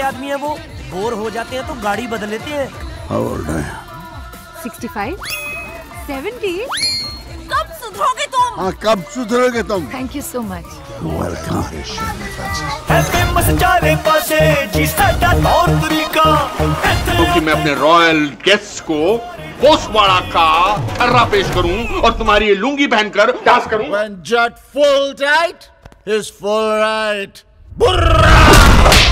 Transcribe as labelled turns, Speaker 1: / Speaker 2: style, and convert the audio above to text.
Speaker 1: आदमी है वो बोर हो जाते हैं तो गाड़ी बदल लेते हैं।
Speaker 2: How old are you?
Speaker 3: 65, 70। कब सुधरोगे तुम?
Speaker 2: हाँ, कब सुधरोगे तुम?
Speaker 3: Thank you so much.
Speaker 2: Welcome.
Speaker 4: क्योंकि मैं अपने रॉयल गेस्ट को पोस्टवाड़ा का थर्रा पेश करूं और तुम्हारी ये लुंगी पहनकर डांस करूं।
Speaker 5: When Jut full tight, is full right. Burra!